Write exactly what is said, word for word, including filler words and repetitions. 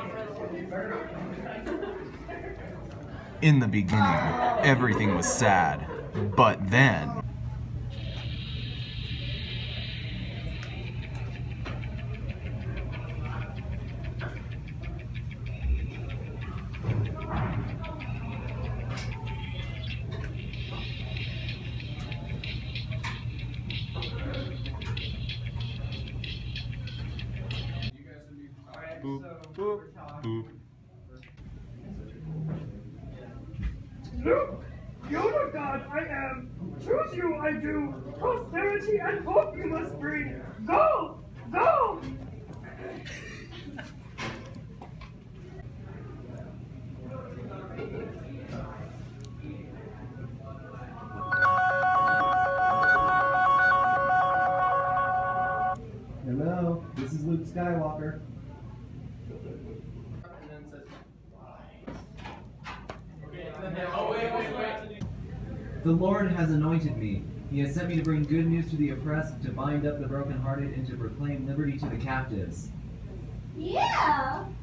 In the beginning, everything was sad, but then... Boop, boop, boop. Look! You're the god I am! Choose you I do! Prosperity and hope you must bring! Go! Go! Hello, this is Luke Skywalker. The Lord has anointed me. He has sent me to bring good news to the oppressed, to bind up the brokenhearted, and to proclaim liberty to the captives. Yeah!